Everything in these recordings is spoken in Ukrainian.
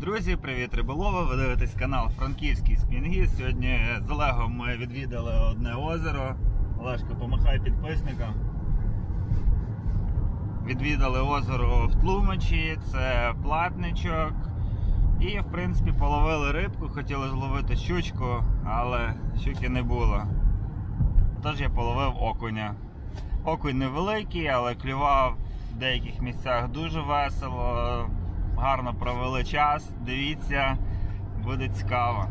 Друзі, привіт риболови! Ви дивитесь канал Франківський Спінгіст. Сьогодні з Олегом ми відвідали одне озеро. Олежко, помахай підписникам. Відвідали озеро в Тлумачі, це Платничок. І в принципі половили рибку, хотіли зловити щучку, але щуки не було. Тож я половив окуня. Окунь невеликий, але клював в деяких місцях дуже весело. Гарно провели час, дивіться, буде цікаво.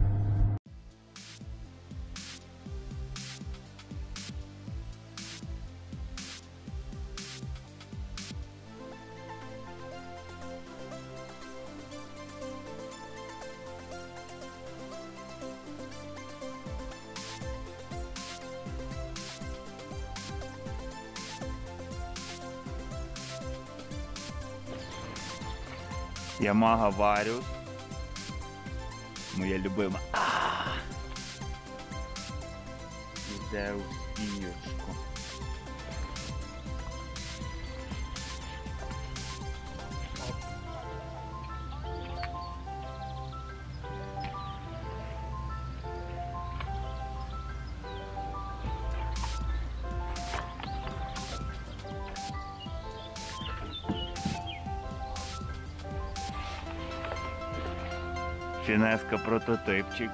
Ямага Варіус. Моя любима. Іде у стіночку. Фінеска прототипчик.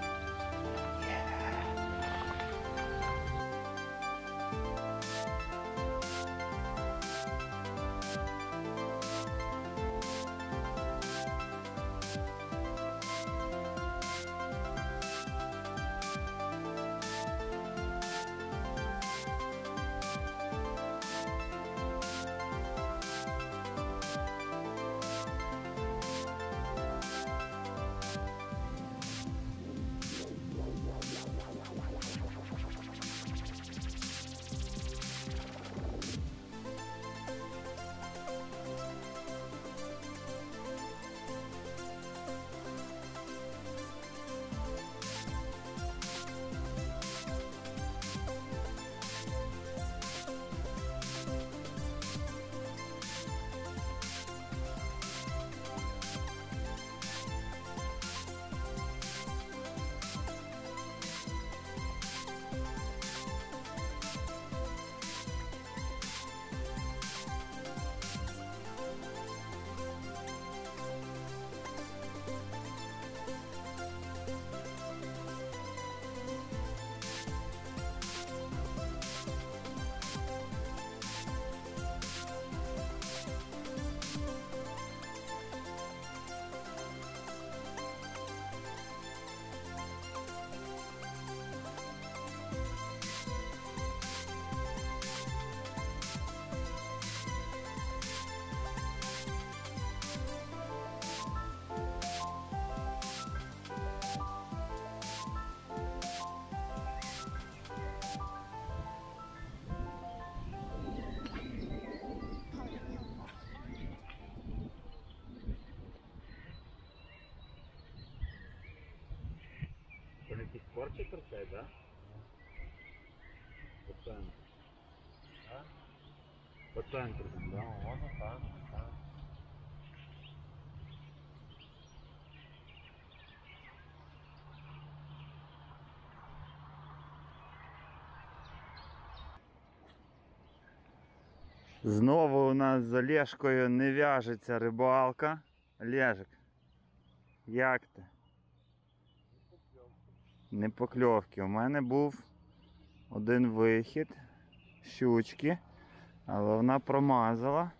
Це не якийсь корчик торчать, да? По центру. А? По центру, да? Воно так, так. Знову у нас з Олешкою не в'яжеться рибалка. Олежик, як ти? Не покльовки. У мене був один вихід щучки, але вона промазала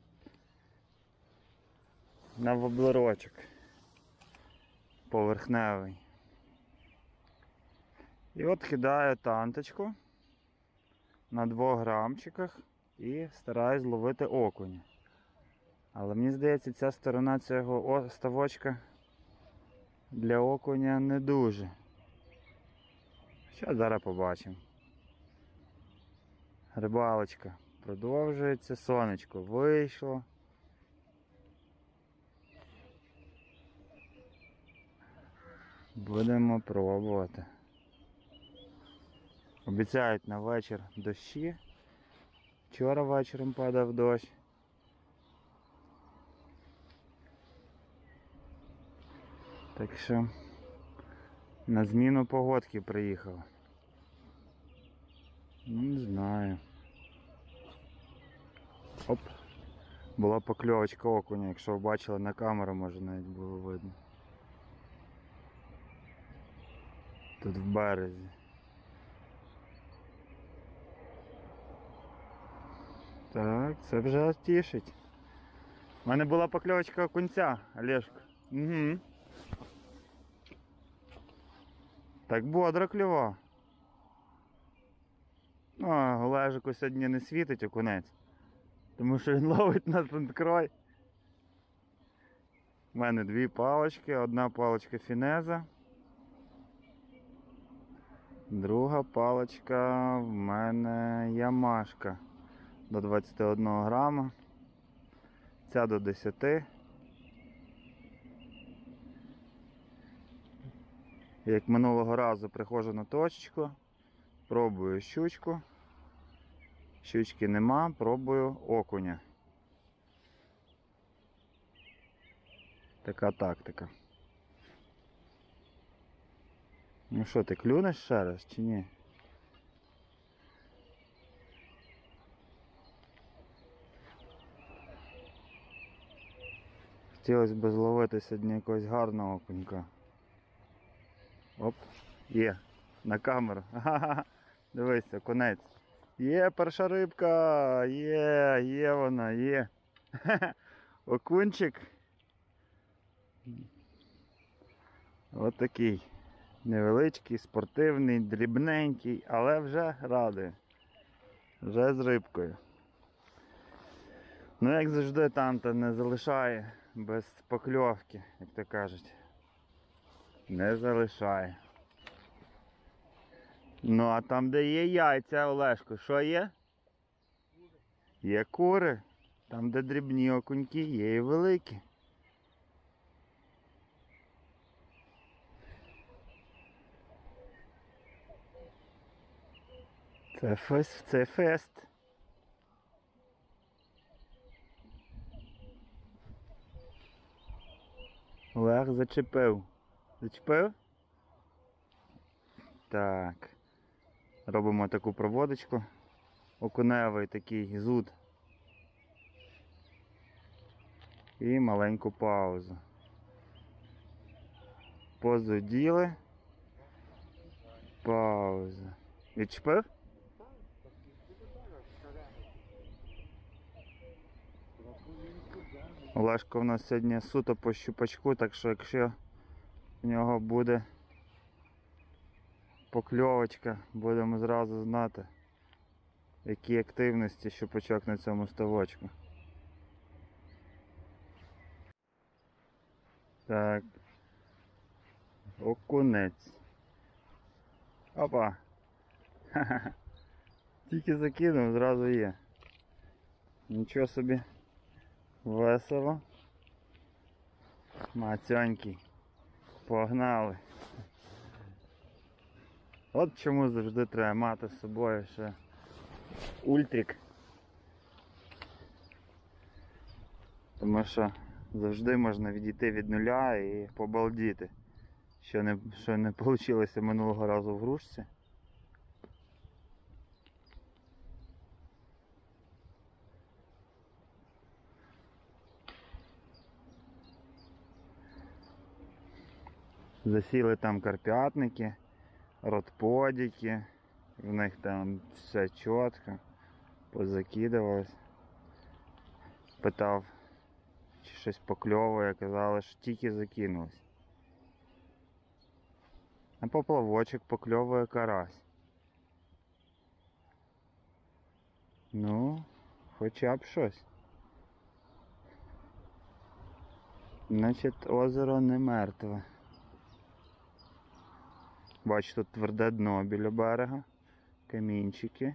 на воблерочок поверхневий. І от кидаю танточку на 2 грамчиках і стараюсь зловити окуня. Але мені здається, ця сторона цього ставочка для окуня не дуже. Що зараз побачимо. Рибалочка продовжується, сонечко вийшло. Будемо пробувати. Обіцяють на вечір дощі. Вчора вечором падав дощ. Так що на зміну погодки приїхав. Ну, не знаю. Оп. Була покльовочка окуня, якщо ви бачили на камеру, може навіть було видно. Тут в березі. Так, це вже тішить. У мене була покльовочка окунця, Олешко. Угу. Так бодро клював. Ну, Олежику сьогодні не світить окунець. Тому що він ловить на сенткрой. У мене дві палочки, одна палочка фінеза. Друга палочка в мене ямашка до 21 грама. Ця до 10. Як минулого разу приходжу на точку, пробую щучку. Щучки нема, пробую окуня. Така тактика. Ну що, ти клюнеш ще раз чи ні? Хотілося б зловити сьогодні якогось гарного окунька. Оп, є, на камеру. Ха-ха-ха. Дивись, окунець. Є перша рибка, є вона, є. Окунчик. Ось такий. Невеличкий, спортивний, дрібненький, але вже радує. Вже з рибкою. Ну як завжди, там-то не залишає без покльовки, як то кажуть. Не залишає. Ну а там, де є яйця, Олешко, що є? Є кури. Там, де дрібні окуньки, є і великі. Це фест. Олег зачепив. Зачепив? Так. Робимо таку проводочку. Окуневий такий зуд. І маленьку паузу. Позуділи. Пауза. Відчепив? Олешко в нас сьогодні суто по щупачку, так що якщо в нього буде покльовочка, будемо зразу знати, які активності щупачок на цьому ставочку. Так. Окунець. Опа! Ха-ха-ха. Тільки закинув, зразу є. Нічого собі. Весело. Мацьонький. Погнали. От чому завжди треба мати з собою ще ультрик. Тому що завжди можна відійти від нуля і побалдіти. Що не вийшло минулого разу в грушці. Засіли там карпятники, ротподики, в них там все чітко, позакидувалось. Питав, чи щось покльовує, казали, що тільки закинулось. А поплавочок покльовує карась. Ну, хоча б щось. Значить, озеро не мертве. Бачу, тут тверде дно біля берега, камінчики.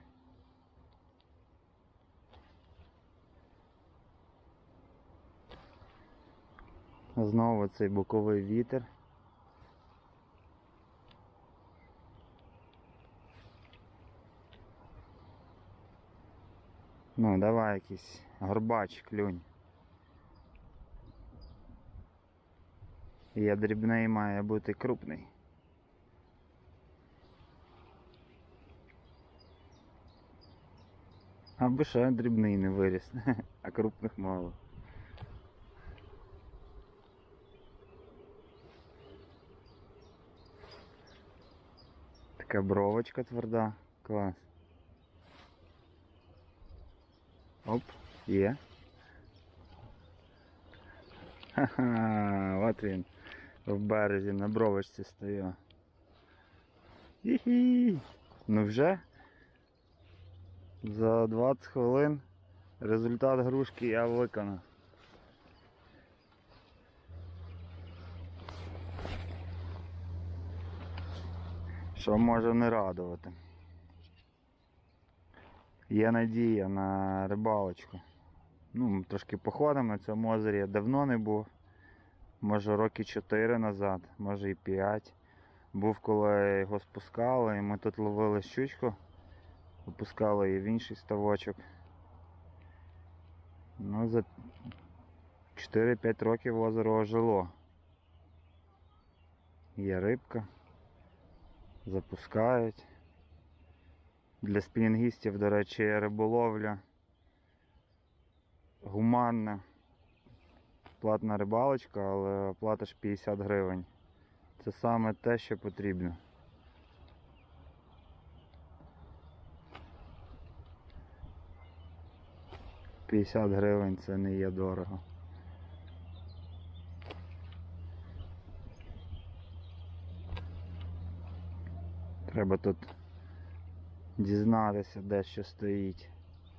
Знову цей боковий вітер. Ну, давай якийсь горбач клюнь. Є дрібний, має бути крупний. Або ще дрібний не виріс, а крупних мало. Така бровочка тверда, клас. Оп, є. Ха-ха, от він в березі на бровочці стояв. Хі-хі. Ну вже за 20 хвилин результат грушки я виконав. Що може не радувати. Є надія на рибалочку. Ну, трошки походимо на цьому озері, я давно не був. Може роки 4 назад, може і 5. Був, коли його спускали, і ми тут ловили щучку. Опускали її в інший ставочок. Ну, за 4-5 років озеро ожило. Є рибка. Запускають. Для спінінгістів, до речі, риболовля гуманна. Платна рибалочка, але платиш 50 гривень. Це саме те, що потрібно. $50 гривень це не є дорого. Треба тут дізнатися, де що стоїть.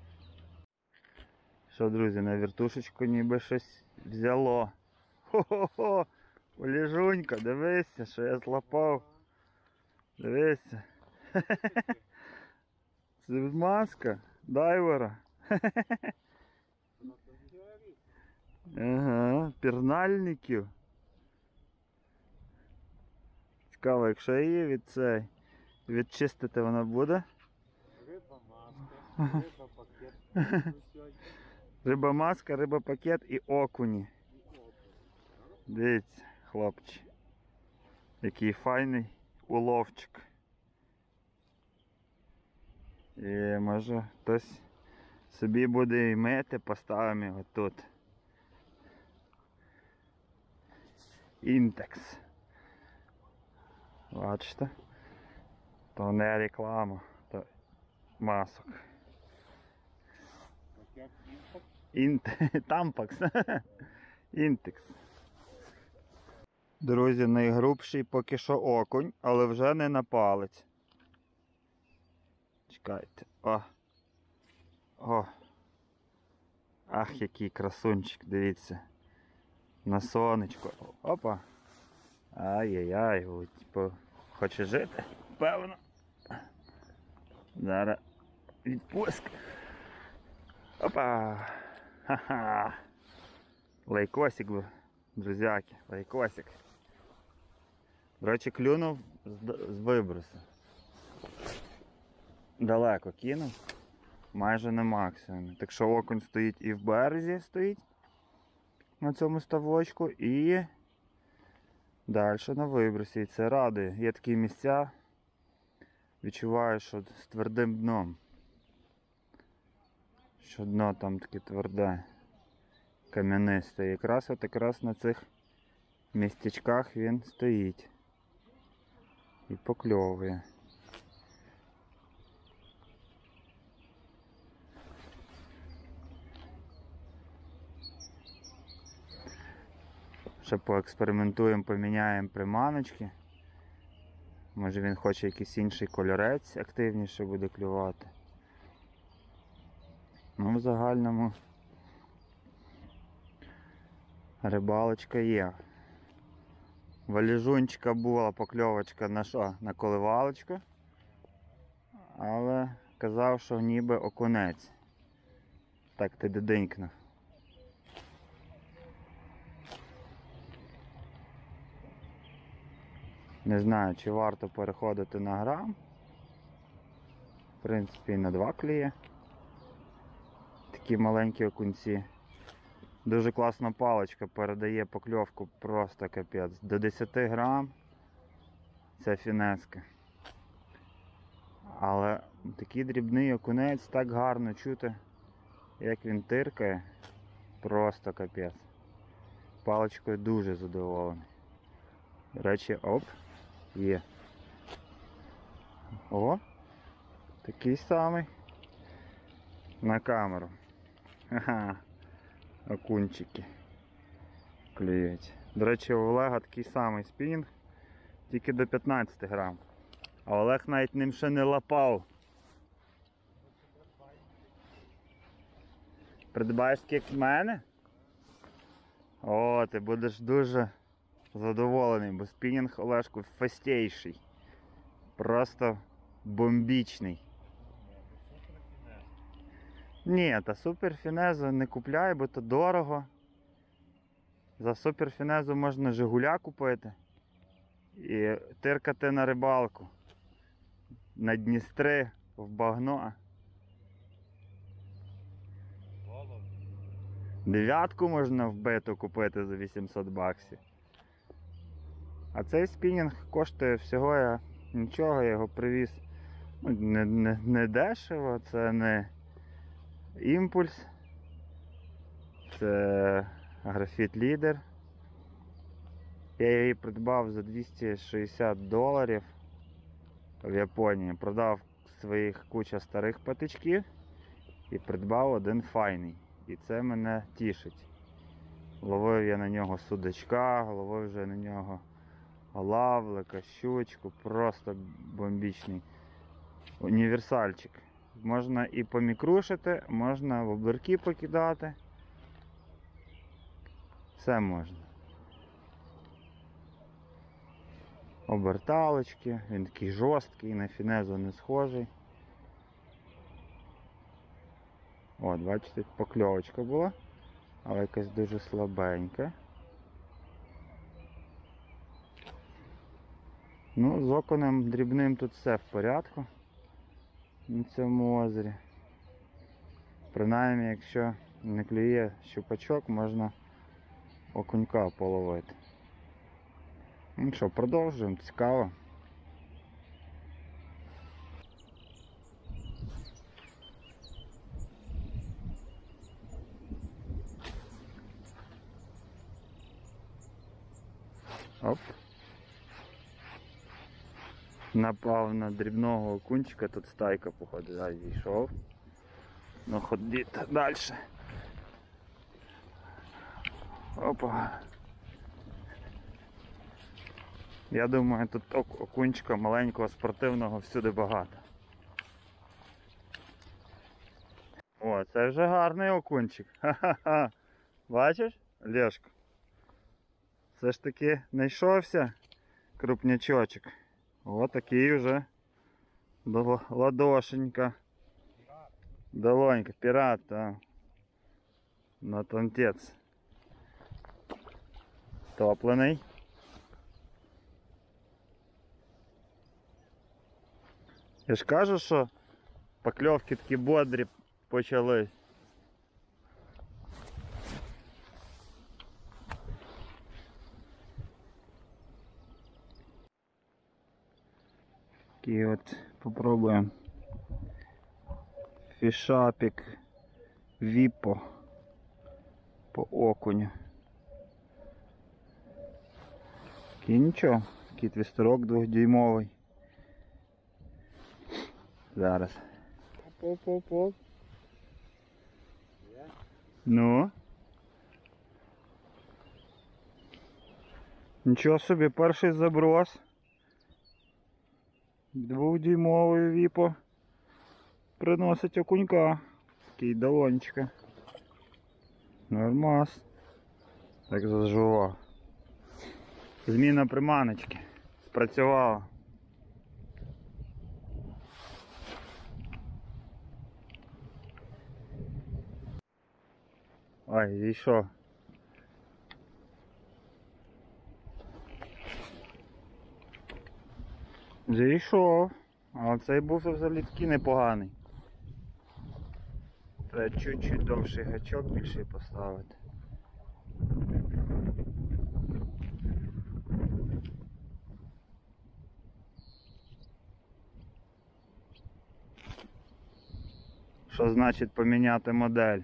Що, друзі, на вертушечку ніби щось взяло. Хо-хо-хо! Оліжунька, дивися, що я злапав. Дивися. Це маска дайвера. Ага, пірнальників. Цікаво, якщо її відчистити, вона буде? Риба маска, риба пакет. Риба маска, риба пакет і окуні. Дивіться, хлопче. Який файний уловчик. І може хтось собі буде і мити, поставимо його тут. Інтекс. Бачите? То не реклама, то масок. Тампакс. Інтекс. Друзі, найгрубший поки що окунь, але вже не на палець. Чекайте. О. О. Ах, який красунчик, дивіться. На сонечко. Опа. Ай-яй-яй, типу, хоче жити? Певно. Зараз відпуск. Опа. Ха-ха. Лайкосик, друзяки, лайкосик. До речі, клюнув з вибросу. Далеко кинув. Майже на максимумі. Так що окунь стоїть і в березі стоїть. На цьому ставочку і далі на вибросі. І це радує. Є такі місця, відчуваю, що з твердим дном. Що дно там таке тверде, кам'янисте. Якраз на цих містечках він стоїть і покльовує. Ще поекспериментуємо, поміняємо приманочки. Може він хоче якийсь інший кольорець, активніше буде клювати. Ну, в загальному рибалочка є. Валіжунчика була покльовочка на що? На коливалочку. Але казав, що ніби окунець. Так ти дидинькнув. Не знаю, чи варто переходити на грам. В принципі, і на 2 кліє. Такі маленькі окунці. Дуже класна паличка, передає покльовку просто капець. До 10 грам це фінеска. Але такий дрібний окунець, так гарно чути, як він тиркає. Просто капець. Паличкою дуже задоволений. До речі, оп, є. О, такий самий. На камеру. Ха-ха. Окунчики клюють. До речі, у Олега такий самий спінінг, тільки до 15 грам. А Олег навіть ним ще не лапав. Придбаєш такий, як в мене? О, ти будеш дуже задоволений, бо спінінг Олешку фастейший. Просто бомбічний. Ні, та суперфінезу не купляй, бо то дорого. За суперфінезу можна Жигуля купити і тиркати на рибалку. На Дністри, в багно. Дев'ятку можна вбиту купити за 800 баксів. А цей спінінг коштує всього нічого, я його привіз. Не дешево, це не імпульс, це графіт лідер. Я її придбав за $260 в Японії. Продав своїх куча старих патичків і придбав один файний. І це мене тішить. Ловив я на нього судачка, ловив вже на нього лавлика, щучку, просто бомбічний універсальчик. Можна і помікрушити, можна в обірки покидати. Все можна. Оберталочки, він такий жорсткий, на фінезу не схожий. От, бачите, покльовочка була, але якась дуже слабенька. Ну, з окунем дрібним тут все в порядку на цьому озері. Принаймні, якщо не клює щупачок, можна окунька половити. Ну що, продовжуємо, цікаво. Оп. Напав на дрібного окунчика, тут стайка, походу, зійшов. Ну, ходіть далі. Опа. Я думаю, тут окунчика маленького спортивного всюди багато. О, це вже гарний окунчик. Ха-ха-ха. Бачиш, Лешко? Все ж таки знайшовся крупнячочок. Ось такий вже ладошенька. Долонька, пірат, так. На тонтець. Топлений. Я ж кажу, що покльовки такі бодрі почались. Такий от попробуємо. Фішапік Віпо по окуню. Такий нічого, такий твістерок 2-дюймовий. Зараз. Оп-оп-оп. Ну. Нічого собі, перший заброс. 2-дюймовий Віпо. Приносить окунька. Такий долончика. Нормас. Так зажував. Зміна приманочки. Спрацювала. Ой, зійшов. Зійшов. А цей був взагалі такий непоганий. Треба чуть-чуть довший гачок більший поставити. Що значить поміняти модель?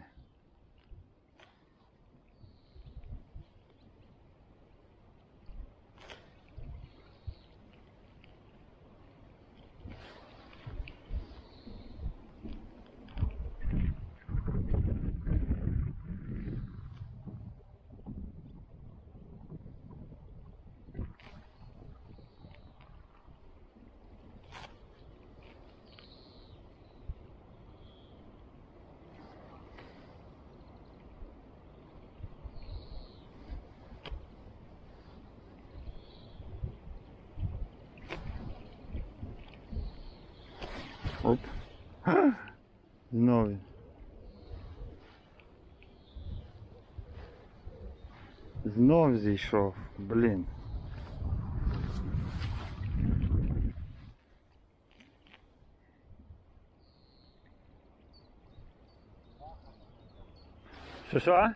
Оп. Знову. Знов зійшов, блін. Що?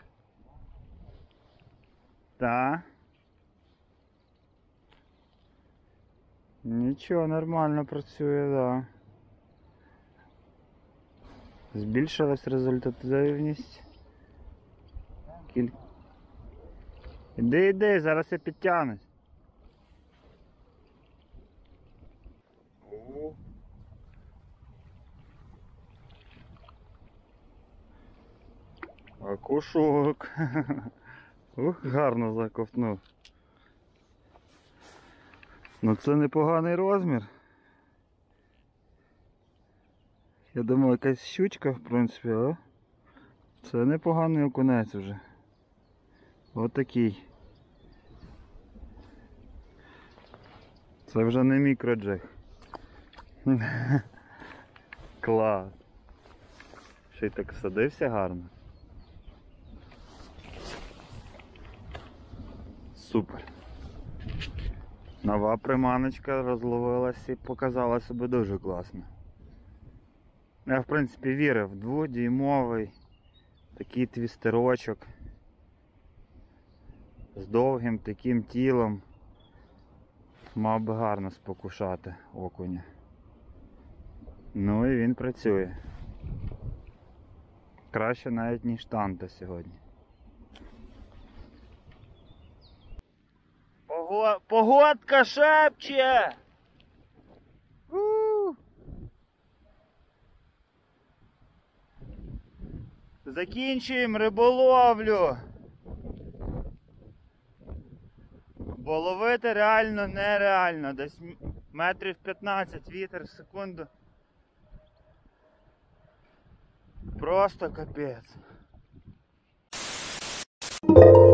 Так. Нічого, нормально працює, да. Збільшилась результативність. Іди, зараз я підтягнусь. Окушок. Ух, гарно заковтнув. Ну це непоганий розмір. Я думаю, якась щучка, в принципі, а? Це непоганий окунець вже. Ось такий. Це вже не мікроджиг. Клас. Ще й так садився гарно. Супер. Нова приманочка розловилась і показала себе дуже класно. Я в принципі вірив, 2-дюймовий такий твістерочок з довгим таким тілом мав би гарно спокушати окуня. Ну і він працює. Краще навіть ніж танта сьогодні. Погодка шепче! Закінчуємо риболовлю. Бо ловити реально нереально. Десь метрів 15 вітер в секунду. Просто капець.